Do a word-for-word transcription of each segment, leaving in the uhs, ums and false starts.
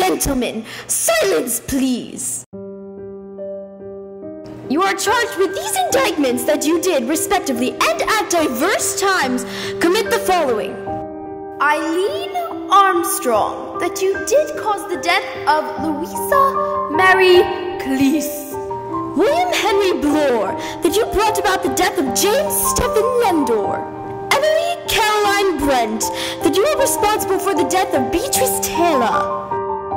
Gentlemen, silence please. You are charged with these indictments that you did, respectively, and at diverse times, commit the following. Eileen Armstrong, that you did cause the death of Louisa Mary Cleese. William Henry Bloor, that you brought about the death of James Stephen Lendor. Emily Caroline Brent, that you are responsible for the death of Beatrice Taylor.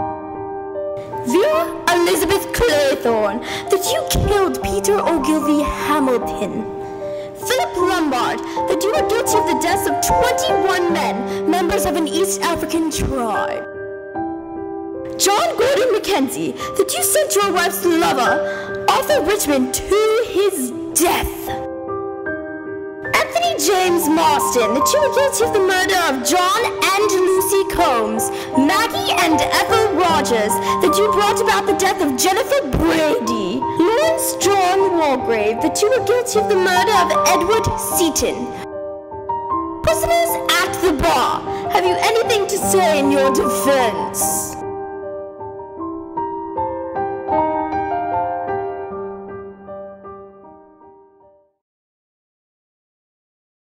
Vera Elizabeth Claythorne, that you killed Peter Ogilvy Hamilton. Philip Lombard, that you are guilty of the deaths of twenty-one men, members of an East African tribe. John Gordon Mackenzie, that you sent your wife's lover, Arthur Richmond, to his death. Anthony James Marston, that you were guilty of the murder of John and Lucy Combs. Maggie and Ethel Rogers, that you brought about the death of Jennifer Brady. Lawrence John Walgrave, that you were guilty of the murder of Edward Seaton. Prisoners at the bar, have you anything to say in your defense?